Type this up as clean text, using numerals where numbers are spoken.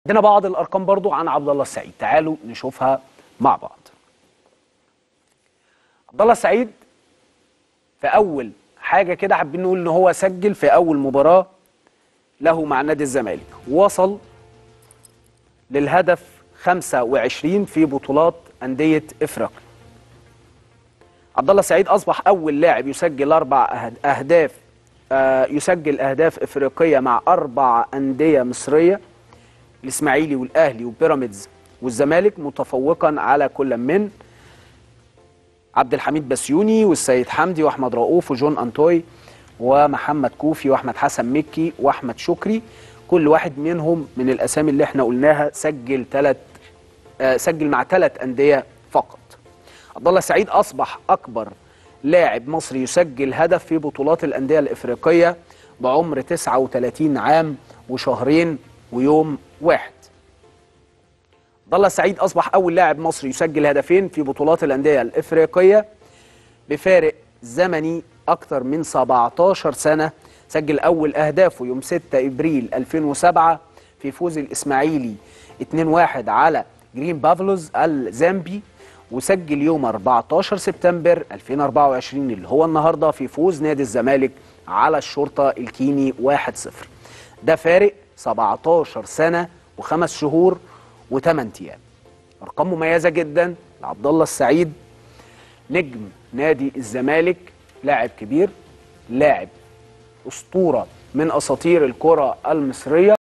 عندنا بعض الارقام برضو عن عبد الله السعيد، تعالوا نشوفها مع بعض. عبد الله السعيد في اول حاجه كده حابين نقول ان هو سجل في اول مباراه له مع نادي الزمالك، وصل للهدف 25 في بطولات انديه افريقيا. عبد الله السعيد اصبح اول لاعب يسجل يسجل اهداف افريقيه مع 4 انديه مصريه، الاسماعيلي والاهلي وبيراميدز والزمالك، متفوقا على كل من عبد الحميد بسيوني والسيد حمدي واحمد رؤوف وجون انتوي ومحمد كوفي واحمد حسن مكي واحمد شكري. كل واحد منهم من الاسامي اللي احنا قلناها سجل مع 3 انديه فقط. عبد الله السعيد اصبح اكبر لاعب مصري يسجل هدف في بطولات الانديه الافريقيه بعمر 39 عام وشهرين ويوم واحد. عبد الله السعيد اصبح اول لاعب مصري يسجل هدفين في بطولات الانديه الافريقيه بفارق زمني اكثر من 17 سنه. سجل اول اهدافه يوم 6 ابريل 2007 في فوز الاسماعيلي 2-1 على جرين بافلوز الزامبي، وسجل يوم 14 سبتمبر 2024 اللي هو النهارده في فوز نادي الزمالك على الشرطه الكيني 1-0. ده فارق 17 سنه و5 شهور و8 ايام. ارقام مميزه جدا لعبد الله السعيد، نجم نادي الزمالك، لاعب كبير، لاعب اسطوره من اساطير الكره المصريه.